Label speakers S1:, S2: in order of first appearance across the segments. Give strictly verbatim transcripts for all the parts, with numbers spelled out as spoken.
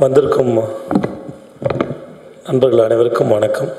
S1: வந்திருக்கும் நண்பர்கள் அனைவருக்கும் வணக்கம்.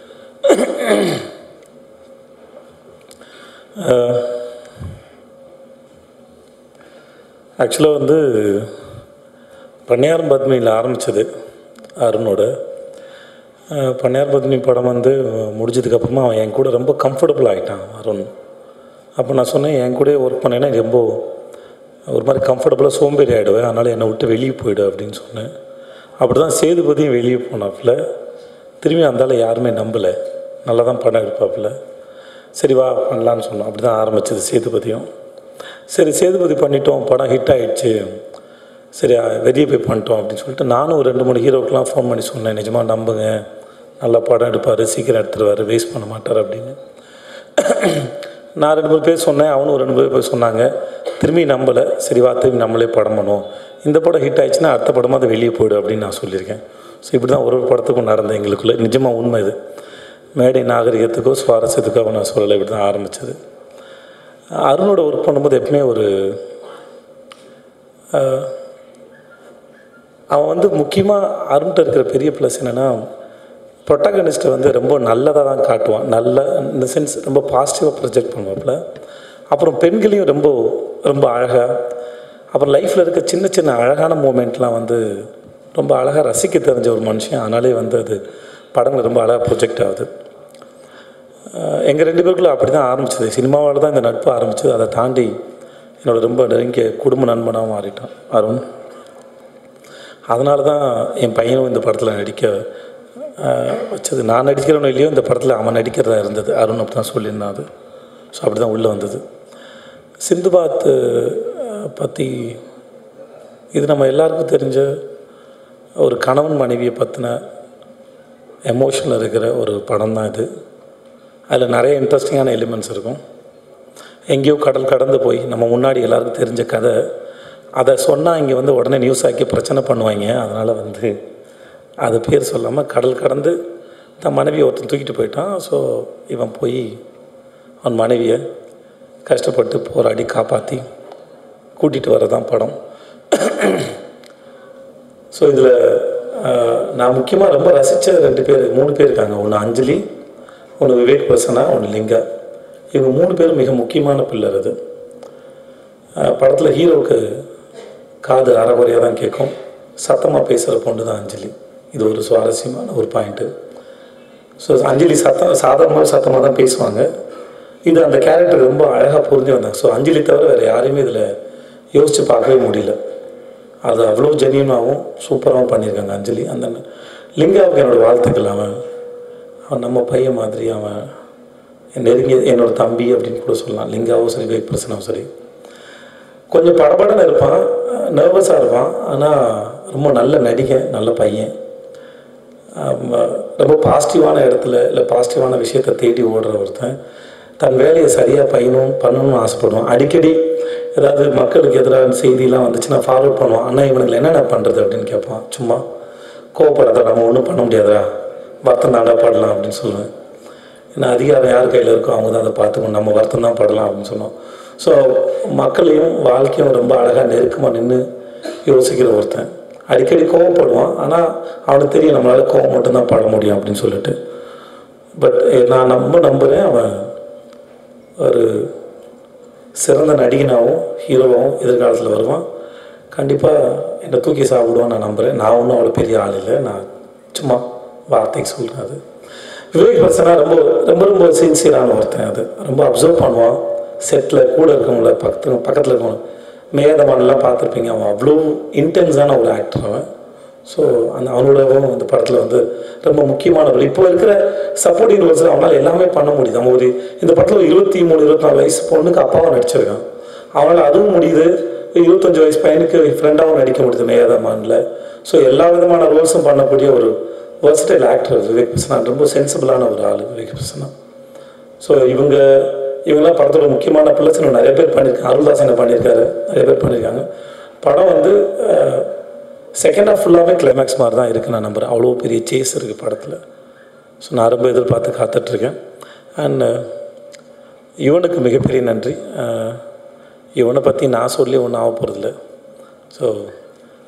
S1: ஆக்சுவலாக வந்து பண்ணையார் பத்மியில் ஆரம்பித்தது அருணோட. பண்ணையார் பத்மி படம் வந்து முடிஞ்சதுக்கப்புறமா அவன் என் கூட ரொம்ப கம்ஃபர்டபுள் ஆகிட்டான் அருண். அப்போ நான் சொன்னேன், என் கூட ஒர்க் பண்ணேன்னா ரொம்ப ஒரு மாதிரி கம்ஃபர்டபுளாக சோம்பேறி ஆகிடுவேன், அதனால் என்னை விட்டு வெளியே போய்டு அப்படின்னு சொன்னேன். அப்படி தான் சேதுபதியும் வெளியே போனாப்புல. திரும்பி அந்தால யாருமே நம்பலை, நல்லா தான் படம் எடுப்பாப்புல. சரி வா பண்ணலான்னு சொன்னோம். அப்படி தான் ஆரம்பித்தது சேதுபதியும். சரி சேதுபதி பண்ணிட்டோம், படம் ஹிட் ஆகிடுச்சு, சரி வெளியே போய் பண்ணிட்டோம் அப்படின்னு சொல்லிட்டு நானும் ஒரு ரெண்டு மூணு ஹீரோக்கெலாம் ஃபோன் பண்ணி சொன்னேன், நிஜமாக நம்புங்க, நல்லா படம் எடுப்பார், சீக்கிரம் எடுத்துருவார், வேஸ்ட் பண்ண மாட்டார் அப்படின்னு. நான் ரெண்டு மூணு பேர் சொன்னேன், அவனும் ஒரு ரெண்டு மூணு பேர் சொன்னாங்க. திரும்பி நம்பலை. சரி வா திரும்பி நம்மளே படம் பண்ணுவோம், இந்த படம் ஹிட் ஆகிடுச்சுன்னா அடுத்த படமாக அதை வெளியே போய்டும் அப்படின்னு நான் சொல்லியிருக்கேன். ஸோ இப்படி தான் ஒரு ஒரு படத்துக்கும் நடந்தேன் எங்களுக்குள்ளே. நிஜமாக உண்மை இது. மேடை நாகரிகத்துக்கோ சுவாரஸ்யத்துக்கோ நான் சொல்லலை, இப்படி தான் ஆரம்பித்தது. அருணோட ஒர்க் பண்ணும்போது எப்பவுமே ஒரு அவன் வந்து முக்கியமாக அருண்கிட்ட இருக்கிற பெரிய ப்ளஸ் என்னென்னா, ப்ரொட்டகனிஸ்ட்டை வந்து ரொம்ப நல்லதாக தான் காட்டுவான். நல்ல இந்த சென்ஸ் ரொம்ப பாசிட்டிவாக ப்ரொஜெக்ட் பண்ணுவாப்புல. அப்புறம் பெண்களையும் ரொம்ப ரொம்ப அழகாக, அப்புறம் லைஃப்பில் இருக்க சின்ன சின்ன அழகான மூமெண்ட்லாம் வந்து ரொம்ப அழகாக ரசிக்க தெரிஞ்ச ஒரு மனுஷன். அதனாலே வந்து அது படங்கள் ரொம்ப அழகாக ப்ரொஜெக்ட் ஆகுது. எங்கள் ரெண்டு பேருக்குள்ள அப்படி தான் ஆரம்பிச்சது. சினிமாவால் தான் இந்த நட்பு ஆரம்பிச்சது. அதை தாண்டி என்னோட ரொம்ப நெருங்கிய குடும்ப நண்பனாக மாறிட்டான் அருண். அதனால தான் என் பையனும் இந்த படத்தில் நடிக்க வச்சது. நான் நடிக்கிறவனோ இல்லையோ இந்த படத்தில் அவன் நடிக்கிறதா இருந்தது. அருண் அப்படி தான் சொல்லியிருந்தான். அது ஸோ அப்படி தான் உள்ளே வந்தது. சிந்துபாத் பற்றி இது நம்ம எல்லாருக்கும் தெரிஞ்ச ஒரு கணவன் மனைவியை பற்றின எமோஷனில் இருக்கிற ஒரு படம் தான் இது. அதில் நிறைய இன்ட்ரெஸ்டிங்கான எலிமெண்ட்ஸ் இருக்கும். எங்கேயோ கடல் கடந்து போய் நம்ம முன்னாடி எல்லாருக்கும் தெரிஞ்ச கதை, அதை சொன்னால் இங்கே வந்து உடனே நியூஸ் ஆக்கி பிரச்சனை பண்ணுவாங்க. அதனால் வந்து அது பேர் சொல்லாமல் கடல் கடந்து தான் மனைவியை ஒருத்தன் தூக்கிட்டு போயிட்டான். ஸோ இவன் போய் அவன் மனைவியை கஷ்டப்பட்டு போராடி காப்பாற்றி கூட்டிகிட்டு வரதான் படம். ஸோ இதில் நான் முக்கியமாக ரொம்ப ரசித்த ரெண்டு பேர் மூணு பேர் இருக்காங்க. ஒன்று அஞ்சலி, ஒன்று விவேக் பிரசன்னா, ஒன்று லிங்கா. இவங்க மூணு பேரும் மிக முக்கியமான பில்லர். அது படத்தில் ஹீரோவுக்கு காது அறகுறையாக தான் கேட்கும், சத்தமாக பேசுகிற பொண்ணு தான் அஞ்சலி. இது ஒரு சுவாரஸ்யமான ஒரு பாயிண்ட்டு. ஸோ அஞ்சலி சத்தம் சாதாரணமாக சத்தமாக தான் பேசுவாங்க. இது அந்த கேரக்டர் ரொம்ப அழகாக புரிஞ்சு வந்தாங்க. ஸோ அஞ்சலி தவிர வேறு யாரையுமே இதில் யோசித்து பார்க்கவே முடியல. அது அவ்வளோ ஜெனியூனாகவும் சூப்பராகவும் பண்ணியிருக்காங்க அஞ்சலி. அந்த லிங்காவுக்கு என்னோடய வாழ்த்துக்கள். அவன் அவன் நம்ம பையன் மாதிரி, அவன் நெருங்கிய என்னோடய தம்பி அப்படின்னு கூட சொல்லலாம். லிங்காவும் சரி விவேக் பிரசனாவும் சரி. கொஞ்சம் படபடன்னு இருப்பான், நர்வஸாக இருப்பான், ஆனால் ரொம்ப நல்ல நடிகை, நல்ல பையன். ரொம்ப பாசிட்டிவான இடத்துல இல்லை பாசிட்டிவான விஷயத்தை தேடி ஓடுற ஒருத்தன். தன் வேலையை சரியாக பையனும் பண்ணணும்னு ஆசைப்படுவான். அடிக்கடி ஏதாவது மக்களுக்கு எதிராக செய்தியெலாம் வந்துச்சுன்னா ஃபார்வர்ட் பண்ணுவான். ஆனால் இவனுங்களை என்னென்ன பண்ணுறது அப்படின்னு கேட்பான். சும்மா கோவப்படாத, நம்ம ஒன்றும் பண்ண முடியாதா, வருத்தம் தாண்டா படலாம் அப்படின்னு சொல்லுவேன். ஏன்னா அதிகாரம் யார் கையில் இருக்கோ அவங்க தான் அதை பார்த்துக்கணும், நம்ம வருத்தம் தான் படலாம் அப்படின்னு சொன்னோம். ஸோ மக்களையும் வாழ்க்கையும் ரொம்ப அழகாக நெருக்கமாக நின்று யோசிக்கிற ஒருத்தன். அடிக்கடி கோவப்படுவான், ஆனால் அவனுக்கு தெரியும் நம்மளால் கோவம் மட்டும்தான் பட முடியும் அப்படின்னு சொல்லிட்டு. பட் நான் ரொம்ப நம்புகிறேன் அவன் ஒரு சிறந்த நடிகனாகவும் ஹீரோவாகவும் எதிர்காலத்தில் வருவான். கண்டிப்பாக என்னை தூக்கி சாப்பிடுவான்னு நான் நம்புகிறேன். நான் ஒன்றும் அவ்வளோ பெரிய ஆள் இல்லை, நான் சும்மா வார்த்தைக்கு சொல்கிறேன். அது விவேக் பிரசன்னா ரொம்ப ரொம்ப ரொம்ப சின்சியரான ஒருத்தன். அது ரொம்ப அப்சர்வ் பண்ணுவான். செட்டில் கூட இருக்கவங்கள பக்கத்து பக்கத்தில் இருக்கவங்க மேதமானலாம் பார்த்துருப்பீங்க. அவன் அவ்வளோ இன்டென்ஸான ஒரு ஆக்டர் அவன். ஸோ அந்த அவனோடவும் அந்த படத்தில் வந்து ரொம்ப முக்கியமானவர்கள். இப்போ இருக்கிற சப்போர்ட்டிங் ரோல்ஸ் அவனால் எல்லாமே பண்ண முடியுது. அவன் ஒரு இந்த படத்தில் ஒரு இருபத்தி மூணு இருபத்தி நாலு வயசு பொண்ணுக்கு அப்பாவும் நடிச்சிருக்கான். அவனால் அதுவும் முடியுது. இருபத்தஞ்சி வயசு பையனுக்கு ஃப்ரெண்டாகவும் நடிக்க முடியுது மேதமானில். ஸோ எல்லா விதமான ரோல்ஸும் பண்ணக்கூடிய ஒரு வெர்சடைல் ஆக்டர் விவேக் பிரசன்னா. ரொம்ப சென்சிபிளான ஒரு ஆள் விவேக் பிரசன்னா. ஸோ இவங்க இவங்கெல்லாம் படத்தோட முக்கியமான பிள்ளை நிறைய பேர் பண்ணியிருக்காங்க. அருள்தாசனை பண்ணியிருக்காரு, நிறைய பேர் பண்ணியிருக்காங்க. படம் வந்து செகண்ட் ஹாஃப் ஃபுல்லாகவே கிளைமேக்ஸ் மாதிரி தான் இருக்குது நான் நம்புகிறேன். அவ்வளோ பெரிய சேஸ் இருக்குது படத்தில். ஸோ நான் ரொம்ப எதிர்பார்த்து காத்துட்ருக்கேன். அண்ட் இவனுக்கு மிகப்பெரிய நன்றி. இவனை பற்றி நான் சொல்லி ஒன்றும் ஆக போகிறதில்ல. ஸோ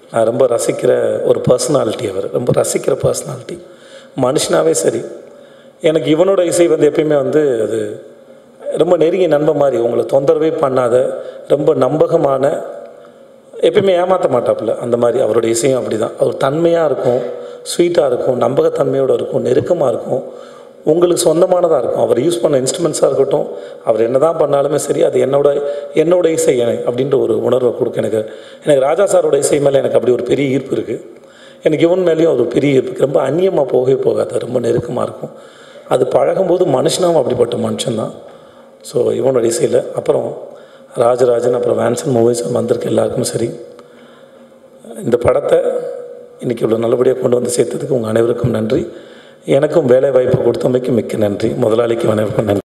S1: நான் ரொம்ப ரசிக்கிற ஒரு பர்சனாலிட்டி. அவர் ரொம்ப ரசிக்கிற பர்சனாலிட்டி, மனுஷனாகவே சரி. எனக்கு இவனோட இசை வந்து எப்பயுமே வந்து அது ரொம்ப நெருங்கிய நண்பன் மாதிரி, உங்களை தொந்தரவே பண்ணாத, ரொம்ப நம்பகமான, எப்பயுமே ஏமாற்ற மாட்டாப்புல. அந்த மாதிரி அவருடைய இசையும் அப்படி தான். அவர் தன்மையாக இருக்கும், ஸ்வீட்டாக இருக்கும், நம்பகத்தன்மையோடு இருக்கும், நெருக்கமாக இருக்கும், உங்களுக்கு சொந்தமானதாக இருக்கும். அவர் யூஸ் பண்ண இன்ஸ்ட்ருமெண்ட்ஸாக இருக்கட்டும், அவர் என்ன தான் பண்ணாலுமே சரி, அது என்னோட என்னோட இசை எனக்கு அப்படின்ற ஒரு உணர்வை கொடுக்க. எனக்கு எனக்கு ராஜா சாரோட இசை மேலே எனக்கு அப்படி ஒரு பெரிய ஈர்ப்பு இருக்குது. எனக்கு இவன் மேலேயும் ஒரு பெரிய ஈர்ப்பு. ரொம்ப அந்நியமாக போகவே போகாது, ரொம்ப நெருக்கமாக இருக்கும். அது பழகும்போது மனுஷனாகவும் அப்படிப்பட்ட மனுஷன்தான். ஸோ இவனோட இசையில் அப்புறம் ராஜராஜன், அப்புறம் வேன்சன் மூவிஸ் வந்திருக்க எல்லாருக்கும் சரி, இந்த படத்தை இன்றைக்கி இவ்வளோ நல்லபடியாக கொண்டு வந்து சேர்த்ததுக்கு உங்கள் அனைவருக்கும் நன்றி. எனக்கும் வேலை வாய்ப்பு கொடுத்தமைக்கு மிக்க நன்றி. முதலாளிக்கு அனைவருக்கும் நன்றி.